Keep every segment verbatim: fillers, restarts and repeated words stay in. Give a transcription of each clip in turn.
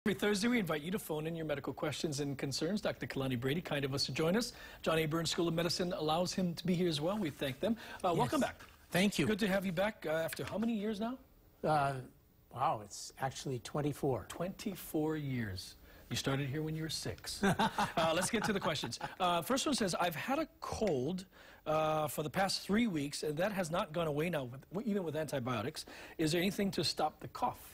Every Thursday, we invite you to phone in your medical questions and concerns. Doctor Kalani Brady, kind of us to join us. John A. Burns School of Medicine allows him to be here as well. We thank them. Uh, yes. Welcome back. Thank you. Good to have you back uh, after how many years now? Uh, wow, it's actually twenty-four. twenty-four years. You started here when you were six. uh, let's get to the questions. Uh, first one says, I've had a cold uh, for the past three weeks, and that has not gone away now, with, even with antibiotics. Is there anything to stop the cough?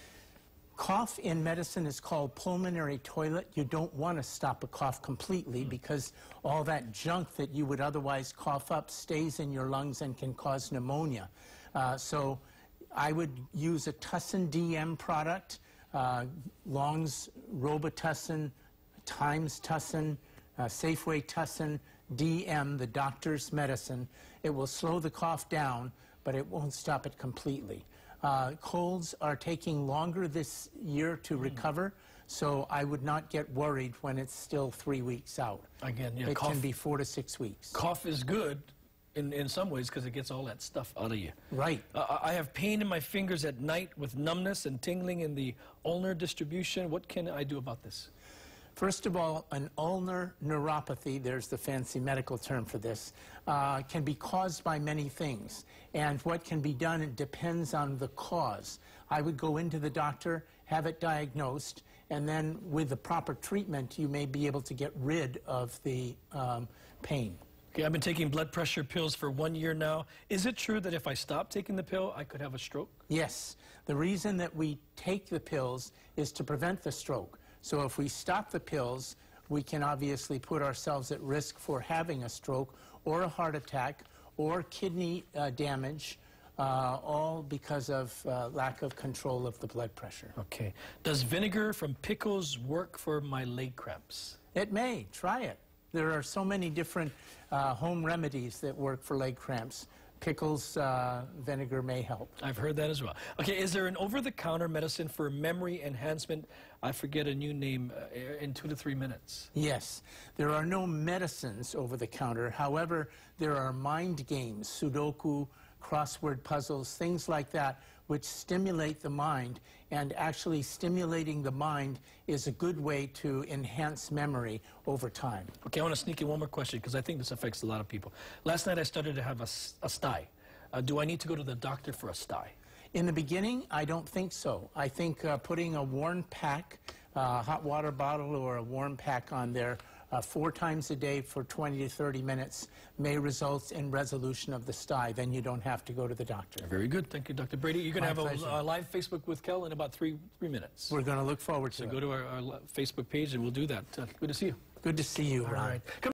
Cough in medicine is called pulmonary toilet. You don't want to stop a cough completely mm. because all that junk that you would otherwise cough up stays in your lungs and can cause pneumonia. Uh, so I would use a Tussin D M product, uh, Long's Robitussin, Times Tussin, uh, Safeway Tussin, D M, the doctor's medicine. It will slow the cough down, but it won't stop it completely. Uh, colds are taking longer this year to recover, so I would not get worried when it's still three weeks out. Again, yeah, it cough, can be four to six weeks. Cough is good in, in some ways because it gets all that stuff out of you. Right. Uh, I have pain in my fingers at night with numbness and tingling in the ulnar distribution. What can I do about this? First of all, an ulnar neuropathy, there's the fancy medical term for this, uh, can be caused by many things. And what can be done, it depends on the cause. I would go into the doctor, have it diagnosed, and then with the proper treatment, you may be able to get rid of the um, pain. Okay, I've been taking blood pressure pills for one year now. Is it true that if I stop taking the pill, I could have a stroke? Yes. The reason that we take the pills is to prevent the stroke. So if we stop the pills, we can obviously put ourselves at risk for having a stroke or a heart attack or kidney uh, damage, uh, all because of uh, lack of control of the blood pressure. Okay. Does vinegar from pickles work for my leg cramps? It may. Try it. There are so many different uh, home remedies that work for leg cramps. Pickles, uh, vinegar may help. I've heard that as well. Okay, is there an over-the-counter medicine for memory enhancement? I forget a new name uh, in two to three minutes. Yes. There are no medicines over-the-counter. However, there are mind games, Sudoku, crossword puzzles, things like that, which stimulate the mind. And actually stimulating the mind is a good way to enhance memory over time. Okay, I want to sneak in one more question because I think this affects a lot of people. Last night I started to have a, a sty. Uh, do I need to go to the doctor for a sty? In the beginning, I don't think so. I think uh, putting a warm pack, a uh, hot water bottle or a warm pack on there uh, four times a day for twenty to thirty minutes may result in resolution of the sty. Then you don't have to go to the doctor. Very good. Thank you, Doctor Brady. You're going to have pleasure. a, a live Facebook with Kel in about three, three minutes. We're going to look forward to so it. So go to our, our Facebook page and we'll do that. Uh, good to see you. Good to see you, Ron. All right.